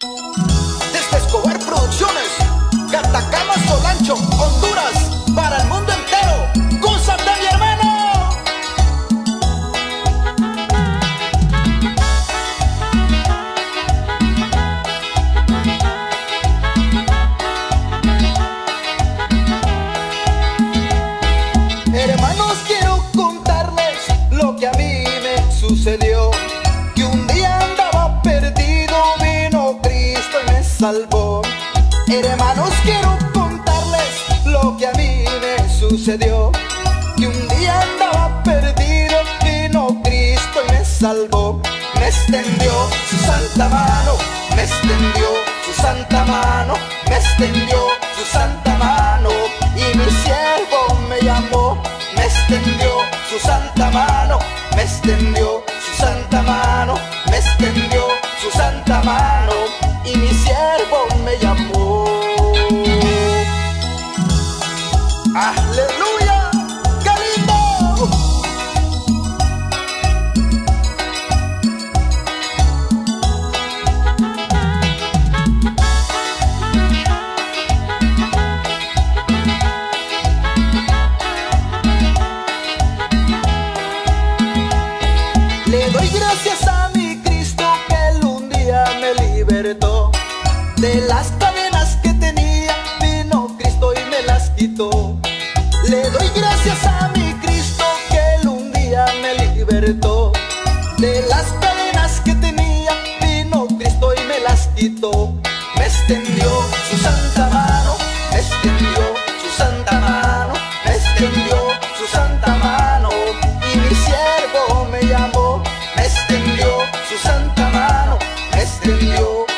Desde Escobar Producciones, Catacama, Solancho, Honduras, para el mundo entero. ¡Gózate, mi hermano! Hermanos, quiero contarles lo que a mí me sucedió. Que un día andaba perdido, vino Cristo y me salvó. Hermanos, quiero contarles lo que a mí me sucedió. Que un día andaba perdido, vino Cristo y me salvó. Me extendió su santa mano, me extendió su santa mano, me extendió su santa mano, y mi siervo me llamó. Me extendió su santa mano, me extendió su santa mano, me extendió su santa mano, y mi siervo me llamó. ¡Aleluya! ¡Qué lindo! Le doy gracias a mi Cristo que Él un día me libertó de las cadenas que tenía, vino Cristo y me las quitó. Le doy gracias a mi Cristo que Él un día me libertó de las cadenas que tenía, vino Cristo y me las quitó. Me extendió su santa mano, me extendió su santa mano, me extendió su santa mano, y mi siervo me llamó. Me extendió su santa mano, me extendió